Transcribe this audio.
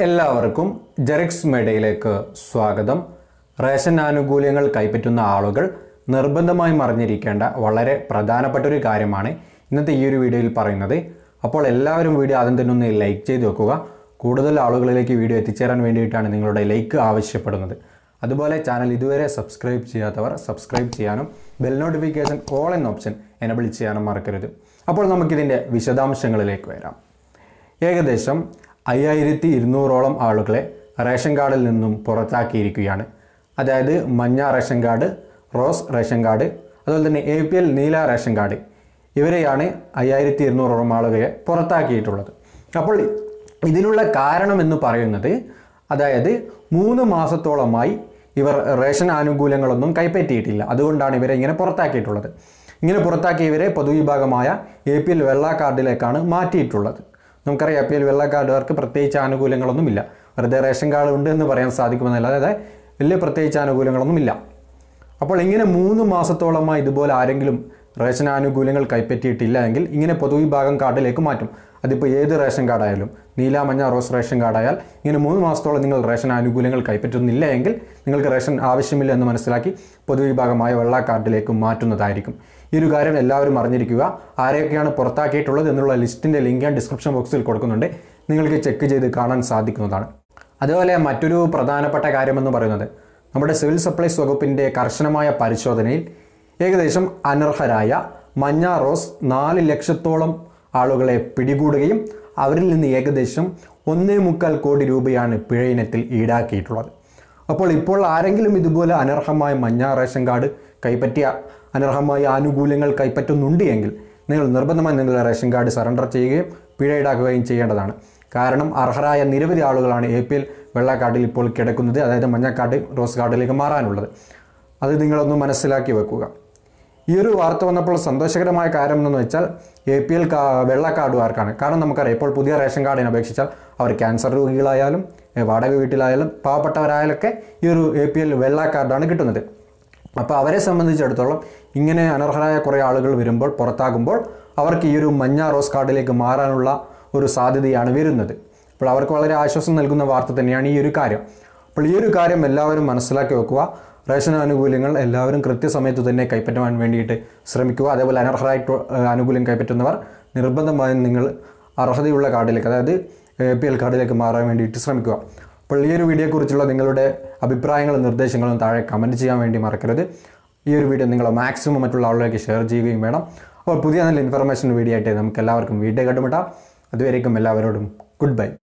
എല്ലാവർക്കും ജെറിക്സ് മീഡിയയിലേക്ക് സ്വാഗതം. റേഷൻ ആനുകൂല്യങ്ങൾ കൈപ്പറ്റുന്ന ആളുകൾ നിർബന്ധമായും അറിഞ്ഞിരിക്കേണ്ട വളരെ പ്രധാനപ്പെട്ട ഒരു കാര്യമാണ് ഇന്നത്തെ ഈ ഒരു വീഡിയോയിൽ പറയുന്നത്. അപ്പോൾ എല്ലാവരും വീഡിയോ ആദ്യം തന്നെ ഒന്ന് ലൈക്ക് ചെയ്ത് വെക്കുക. കൂടുതൽ ആളുകളിലേക്ക് വീഡിയോ എത്തിച്ചേരാൻ വേണ്ടിയിട്ടാണ് നിങ്ങളുടെ ലൈക്ക് ആവശ്യപ്പെടുന്നത്. അതുപോലെ ചാനൽ ഇതുവരെ സബ്സ്ക്രൈബ് ചെയ്യാത്തവർ സബ്സ്ക്രൈബ് ചെയ്യാനും ബെൽ നോട്ടിഫിക്കേഷൻ ഓൾ എന്ന ഓപ്ഷൻ എനബിൾ ചെയ്യാനും മറക്കരുത്. അപ്പോൾ നമുക്കിതിൻ്റെ വിശദാംശങ്ങളിലേക്ക് വരാം. ഏകദേശം 5200ഓളം ആളുകളെ റേഷൻ കാർഡിൽ നിന്നും പുറത്താക്കിയിരിക്കുകയാണ്. അതായത് മഞ്ഞ ration card, rose ration card, അതുപോലെ തന്നെ APL നീല റേഷൻ കാർഡ്, ഇവരെയാണ് 5200ഓളം ആളുകളെ പുറത്താക്കിയിട്ടുള്ളത്. അപ്പോൾ ഇതിനുള്ള കാരണം എന്ന് പറയുന്നത്, അതായത് 3 മാസത്തോളമായി ഇവർ റേഷൻ ആനുകൂല്യങ്ങളൊന്നും കൈപ്പറ്റിയിട്ടില്ല. അതുകൊണ്ടാണ് ഇവരെ ഇങ്ങനെ പുറത്താക്കിയിട്ടുള്ളത്. ഇങ്ങനെ പുറത്താക്കിയവരെ പൊതുവിഭാഗമായ APL വെള്ള കാർഡിലേക്കാണ് മാറ്റിയിട്ടുള്ളത്. നമുക്കറിയാം APL വെള്ള കാർഡുകാർക്ക് പ്രത്യേകിച്ച് ആനുകൂല്യങ്ങളൊന്നുമില്ല. വെറുതെ റേഷൻ കാർഡ് ഉണ്ട് എന്ന് പറയാൻ സാധിക്കുമെന്നല്ലാതെ വലിയ പ്രത്യേകിച്ച് ആനുകൂല്യങ്ങളൊന്നുമില്ല. അപ്പോൾ ഇങ്ങനെ 3 മാസത്തോളമായി ഇതുപോലെ ആരെങ്കിലും റേഷൻ ആനുകൂല്യങ്ങൾ കൈപ്പറ്റിയിട്ടില്ല എങ്കിൽ ഇങ്ങനെ പൊതുവിഭാഗം കാർഡിലേക്ക് മാറ്റും. അതിപ്പോൾ ഏത് റേഷൻ കാർഡായാലും, നീല മഞ്ഞ റോസ് റേഷൻ കാർഡായാൽ ഇങ്ങനെ 3 മാസത്തോളം നിങ്ങൾ റേഷൻ ആനുകൂല്യങ്ങൾ കൈപ്പറ്റുന്നില്ല എങ്കിൽ നിങ്ങൾക്ക് റേഷൻ ആവശ്യമില്ല എന്ന് മനസ്സിലാക്കി പൊതുവിഭാഗമായ വെള്ള കാർഡിലേക്ക് മാറ്റുന്നതായിരിക്കും. ഈ ഒരു കാര്യം എല്ലാവരും അറിഞ്ഞിരിക്കുക. ആരെയൊക്കെയാണ് പുറത്താക്കിയിട്ടുള്ളത് എന്നുള്ള ലിസ്റ്റിൻ്റെ ലിങ്ക് ഞാൻ ഡിസ്ക്രിപ്ഷൻ ബോക്സിൽ കൊടുക്കുന്നുണ്ട്. നിങ്ങൾക്ക് ചെക്ക് ചെയ്ത് കാണാൻ സാധിക്കുന്നതാണ്. അതുപോലെ മറ്റൊരു പ്രധാനപ്പെട്ട കാര്യമെന്ന് പറയുന്നത്, നമ്മുടെ സിവിൽ സപ്ലൈസ് വകുപ്പിൻ്റെ കർശനമായ പരിശോധനയിൽ ഏകദേശം അനർഹരായ മഞ്ഞ റോസ് 4 ലക്ഷത്തോളം ആളുകളെ പിടികൂടുകയും അവരിൽ നിന്ന് ഏകദേശം 1.25 കോടി രൂപയാണ് പിഴ ഇനത്തിൽ ഈടാക്കിയിട്ടുള്ളത്. അപ്പോൾ ആരെങ്കിലും ഇതുപോലെ അനർഹമായ മഞ്ഞ റേഷൻ കാർഡ് കൈപ്പറ്റിയ, അനർഹമായ ആനുകൂല്യങ്ങൾ കൈപ്പറ്റുന്നുണ്ട് എങ്കിൽ നിങ്ങൾ നിർബന്ധമായി നിങ്ങളുടെ റേഷൻ കാർഡ് സറണ്ടർ ചെയ്യുകയും പിഴ ഈടാക്കുകയും ചെയ്യേണ്ടതാണ്. കാരണം അർഹരായ നിരവധി ആളുകളാണ് APL വെള്ള കാർഡിൽ ഇപ്പോൾ കിടക്കുന്നത്, അതായത് മഞ്ഞ കാർഡ് റോസ് കാർഡിലേക്ക് മാറാനുള്ളത്. അത് നിങ്ങളൊന്ന് മനസ്സിലാക്കി വെക്കുക. ഈ ഒരു വാർത്ത വന്നപ്പോൾ സന്തോഷകരമായ കാര്യം എന്ന് വെച്ചാൽ APL വെള്ള കാർഡുകാർക്കാണ്. കാരണം നമുക്കറിയാം, ഇപ്പോൾ പുതിയ റേഷൻ കാർഡിനെ അപേക്ഷിച്ചാൽ അവർ ക്യാൻസർ രോഗികളായാലും വാടക വീട്ടിലായാലും പാവപ്പെട്ടവരായാലൊക്കെ ഈ ഒരു APL വെള്ള കാർഡാണ് കിട്ടുന്നത്. അപ്പോൾ അവരെ സംബന്ധിച്ചിടത്തോളം ഇങ്ങനെ അനർഹരായ കുറേ ആളുകൾ വരുമ്പോൾ, പുറത്താകുമ്പോൾ അവർക്ക് ഈ ഒരു മഞ്ഞ റോസ് കാർഡിലേക്ക് മാറാനുള്ള ഒരു സാധ്യതയാണ് വരുന്നത്. അപ്പോൾ അവർക്ക് വളരെ ആശ്വാസം നൽകുന്ന വാർത്ത തന്നെയാണ് ഈ ഒരു കാര്യം. അപ്പോൾ ഈ ഒരു കാര്യം എല്ലാവരും മനസ്സിലാക്കി വെക്കുക. റേഷൻ ആനുകൂല്യങ്ങൾ എല്ലാവരും കൃത്യസമയത്ത് തന്നെ കൈപ്പറ്റാൻ വേണ്ടിയിട്ട് ശ്രമിക്കുക. അതേപോലെ അനർഹരായിട്ട് ആനുകൂല്യം കൈപ്പറ്റുന്നവർ നിർബന്ധമായും നിങ്ങൾ അർഹതയുള്ള കാർഡിലേക്ക്, അതായത് APL കാർഡിലേക്ക് മാറാൻ വേണ്ടിയിട്ട് ശ്രമിക്കുക. അപ്പോൾ ഈ ഒരു വീഡിയോയെക്കുറിച്ചുള്ള നിങ്ങളുടെ അഭിപ്രായങ്ങളും നിർദ്ദേശങ്ങളും താഴെ കമൻറ്റ് ചെയ്യാൻ വേണ്ടി മറക്കരുത്. ഈ ഒരു വീഡിയോ നിങ്ങൾ മാക്സിമം മറ്റുള്ള ആളുകളിലേക്ക് ഷെയർ ചെയ്യുകയും വേണം. അപ്പോൾ പുതിയ നല്ല ഇൻഫർമേഷൻ വീഡിയോ ആയിട്ട് നമുക്ക് എല്ലാവർക്കും വീഡിയോ കണ്ടുമുട്ടാം. അതുവരേക്കും എല്ലാവരോടും ഗുഡ് ബൈ.